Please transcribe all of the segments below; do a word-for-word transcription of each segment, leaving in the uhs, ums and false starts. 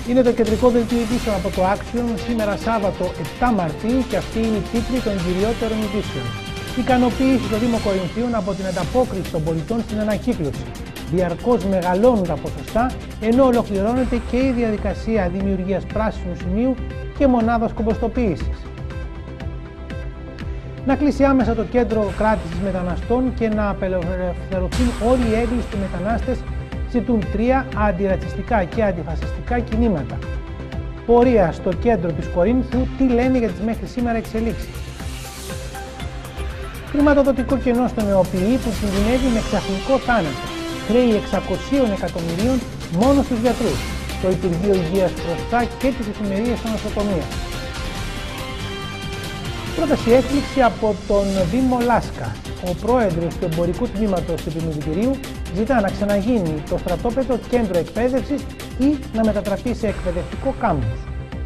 Είναι το κεντρικό δελτίο ειδήσεων από το Axios σήμερα Σάββατο επτά Μαρτίου και αυτή είναι η τίτλη των κυριότερων ειδήσεων. Ικανοποίηση στο Δήμο Κορινθίων από την ανταπόκριση των πολιτών στην ανακύκλωση. Διαρκώς μεγαλώνουν τα ποσοστά, ενώ ολοκληρώνεται και η διαδικασία δημιουργίας πράσινου σημείου και μονάδας κομποστοποίησης. Να κλείσει άμεσα το κέντρο κράτησης μεταναστών και να απελευθερωθούν όλοι οι έγκλειστοι μετανάστες, ζητούν τρία αντιρατσιστικά και αντιφασιστικά κινήματα. Πορεία στο κέντρο της Κορίνθου, τι λένε για τις μέχρι σήμερα εξελίξεις. Χρηματοδοτικό κενό στον ΕΟΠΗ που κινδυνεύει με ξαφνικό θάνατο. Χρέη εξακοσίων εκατομμυρίων μόνο στους γιατρούς. Το Υπουργείο Υγείας προστά και τις εφημερίες στα νοσοκομεία. Πρόταση έκπληξη από τον Δήμο Λάσκα. Ο πρόεδρος του εμπορικού τμήματος του Επιμελητηρίου ζητά να ξαναγίνει το στρατόπεδο κέντρο εκπαίδευσης ή να μετατραπεί σε εκπαιδευτικό κάμπους.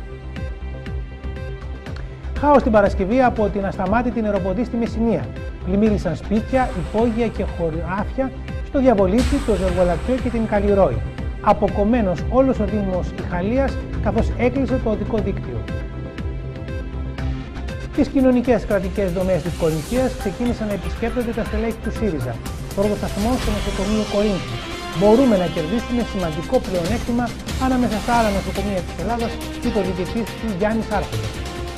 Χάος την Παρασκευή από την ασταμάτητη νεροποντή στη Μεσσηνία. Πλημμύρισαν σπίτια, υπόγεια και χωράφια στο Διαβολίτσι, το Ζεργολατρείο και την Καλλιρόη. Αποκομμένος όλος ο Δήμος Ιχαλίας, καθώς έκλεισε το οδικό δίκτυο. Τις κοινωνικές κρατικές δομές της Κορινθίας ξεκίνησαν να επισκέπτονται τα στελέχη του ΣΥΡΙΖΑ. Πρώτο σταθμό στο νοσοκομείο Κορίνθου. Μπορούμε να κερδίσουμε σημαντικό πλεονέκτημα ανάμεσα στα άλλα νοσοκομεία της Ελλάδας, είπε ο διοικητής του Γιάννης Άρχοντας.